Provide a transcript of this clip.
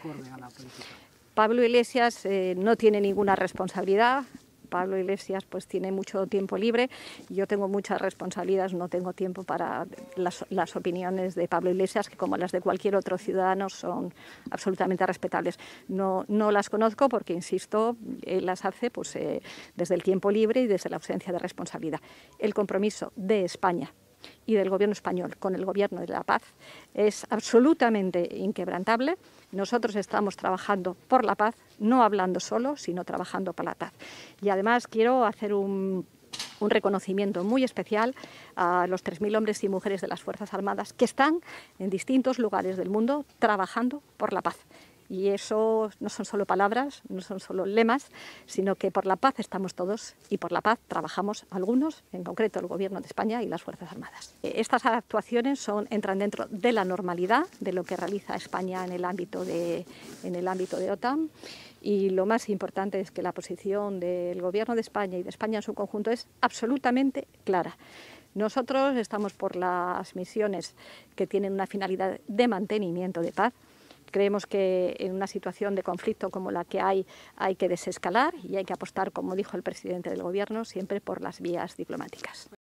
acorde a la política? Pablo Iglesias no tiene ninguna responsabilidad. Pablo Iglesias pues tiene mucho tiempo libre, yo tengo muchas responsabilidades, no tengo tiempo para las opiniones de Pablo Iglesias, que como las de cualquier otro ciudadano son absolutamente respetables. No las conozco porque, insisto, él las hace pues, desde el tiempo libre y desde la ausencia de responsabilidad. El compromiso de España y del gobierno español con el gobierno de la paz es absolutamente inquebrantable. Nosotros estamos trabajando por la paz, no hablando solo, sino trabajando por la paz. Y además quiero hacer un reconocimiento muy especial a los 3.000 hombres y mujeres de las Fuerzas Armadas que están en distintos lugares del mundo trabajando por la paz. Y eso no son solo palabras, no son solo lemas, sino que por la paz estamos todos y por la paz trabajamos algunos, en concreto el Gobierno de España y las Fuerzas Armadas. Estas actuaciones entran dentro de la normalidad de lo que realiza España en el ámbito de OTAN. Y lo más importante es que la posición del Gobierno de España y de España en su conjunto es absolutamente clara. Nosotros estamos por las misiones que tienen una finalidad de mantenimiento de paz. Creemos que en una situación de conflicto como la que hay que desescalar y hay que apostar, como dijo el presidente del Gobierno, siempre por las vías diplomáticas.